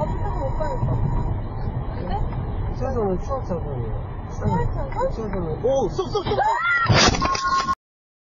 따뜻해서 못 가니까. 근데? 주소는 추억 자본이에요. 추억 자본? 주소는, 오! 쏙!